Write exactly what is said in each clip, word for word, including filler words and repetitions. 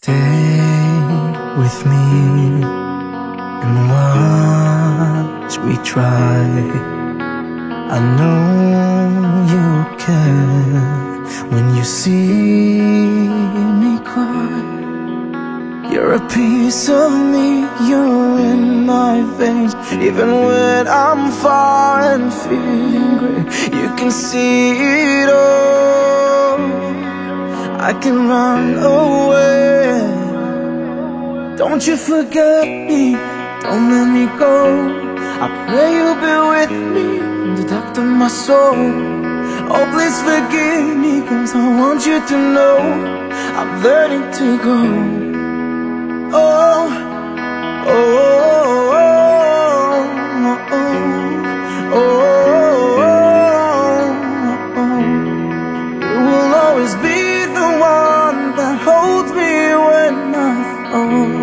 Stay with me and watch me try. I know you care when you see me cry. You're a piece of me, you're in my veins. Even when I'm far and feeling gray, you can see it all. I can run away. Don't you forget me, don't let me go. I pray you'll be with me in the depth of my soul. Oh, please forgive me, cause I want you to know I'm learning to go. Oh, oh, oh, oh, oh, oh, oh. You will always be the one that holds me when I fall.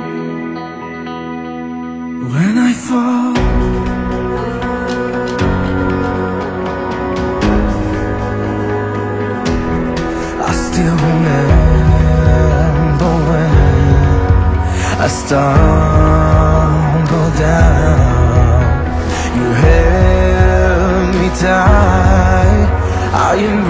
When I fall, I still remember when I stumble down. You held me tight. How you